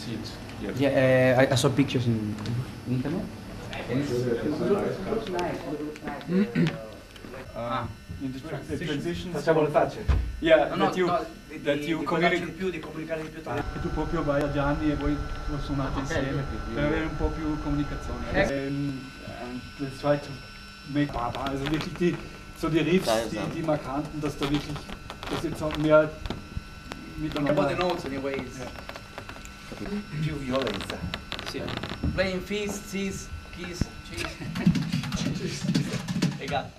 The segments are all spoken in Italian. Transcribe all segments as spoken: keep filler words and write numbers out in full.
see it yet. Yeah, uh, I, I saw pictures in internet. Uh, in the, tra the transition. Facciamo le facce? Yeah, No, no, that you, no, di, that di, you di comunicate. di più, di comunicare di più tra E tu proprio vai a Gianni e voi suonate insieme per avere un po' più comunicazione. Ähm, and let's try to make, also wirklich die, so die Riffs, die, die markanten, dass da wirklich, dass jetzt auch mehr miteinander. About the notes anyways. Yeah. Più violenza. Sì. Playing feast, cheese, kiss, cheese. Egal.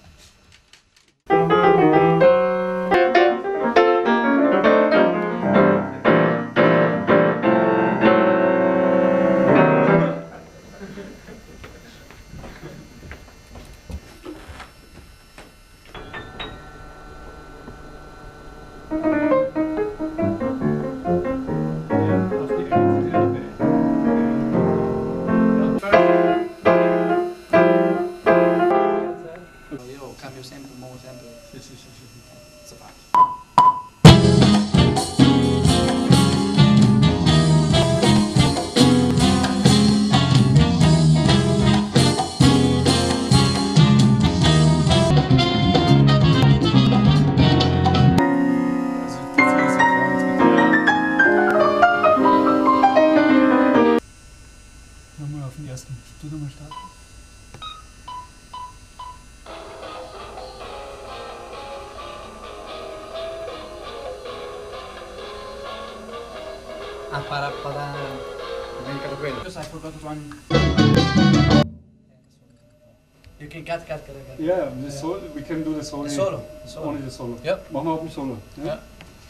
Io cambio sempre, muovo sempre. Sì, sì, sì, sì. Si fa. Nochmal auf den ersten. Tu nochmal starten. Ah, para, para... Dimenticato quello. Just I forgot one. You can cut, cut, cut, cut. Yeah, the solo, we can do the solo. The solo, the solo. Only the solo. Yep. Machen wir auch ein Solo. Ja? Ja.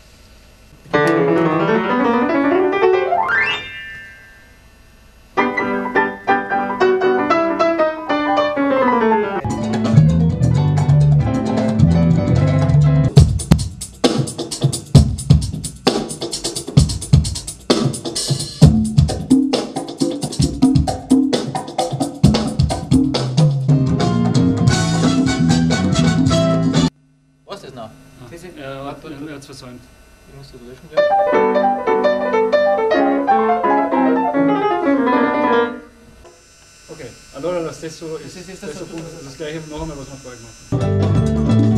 Was ist das noch? Das ist Er hat es versäumt. Ich muss das löschen, ja. Okay, allora lo stesso, Sì, sì, stesso stesso punto, punto. das gleiche noch einmal, was wir vorher gemacht haben.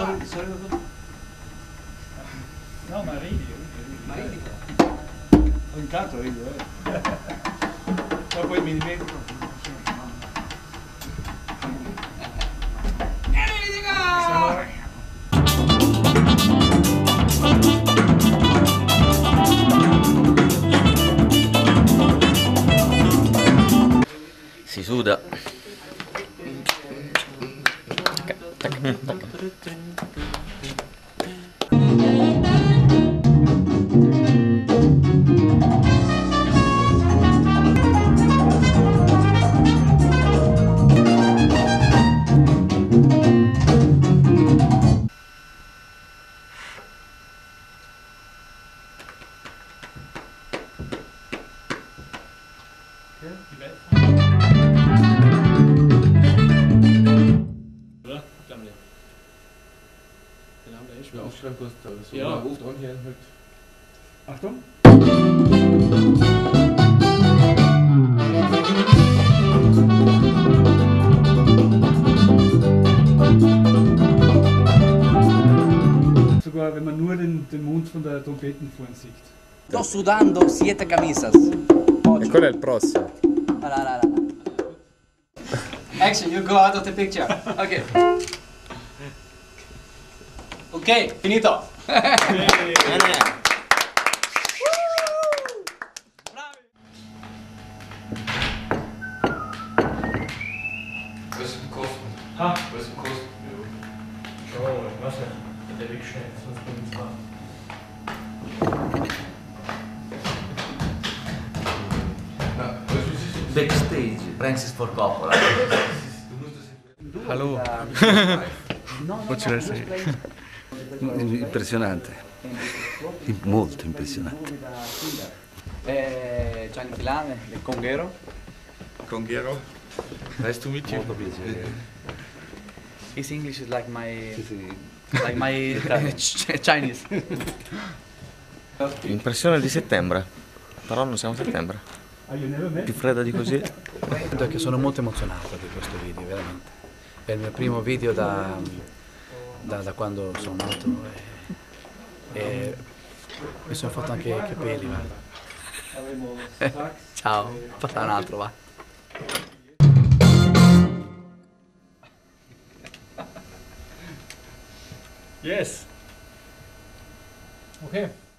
Sorry, sorry. No, ma ridi, ridi, Ma ridi. Ogni tanto rido, eh. Ma poi mi dimentico. Si suda. Ja, Achtung. Sogar wenn man nur den, den Mund von der Trompeten vorhin sieht. Sto sudando siete camisas. E quello è il prossimo. Action, you go out of the picture. Ok. Ok, finito. Bene. Was ist im Kosten? Ha? Was ist im Kosten? Oh, was denn? Der Weg schnell, sonst bin ich dran. Backstage. Francis for Coppola. Hallo. What should I say? Impressionante, molto impressionante. Eh, Gianni Filame, del Conghero. Conghero. Nice to meet you. Molto piacere. His English is like my, Sì, sì. like my Chinese. Impressione di settembre. Però non siamo a settembre. Più fredda di così. Perché sono molto emozionato di questo video, veramente. È il mio primo video da, da, da quando sono nato e, e mi sono fatto anche i capelli, guarda. Ciao, fate un altro, va. Yes. Okay.